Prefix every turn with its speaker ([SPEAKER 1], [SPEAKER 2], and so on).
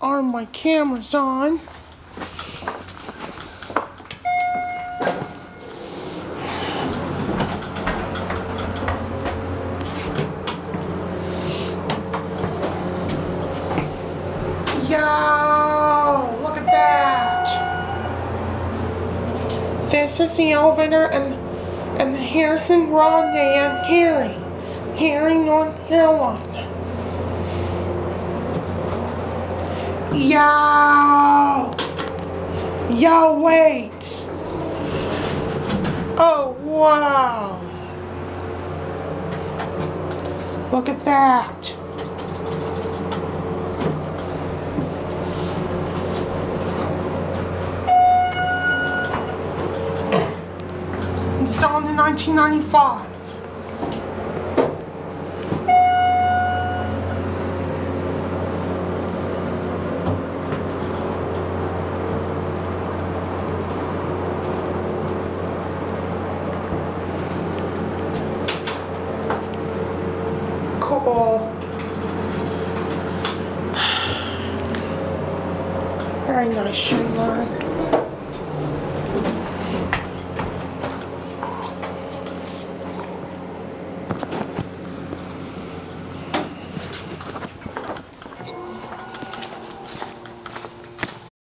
[SPEAKER 1] Are my cameras on? Yo, look at that. This is the elevator and the Harrison Grande and Cary, North Carolina. Yo, wait. Oh, wow. Look at that. Installed in 1995. Cool. Very nice, Schindler.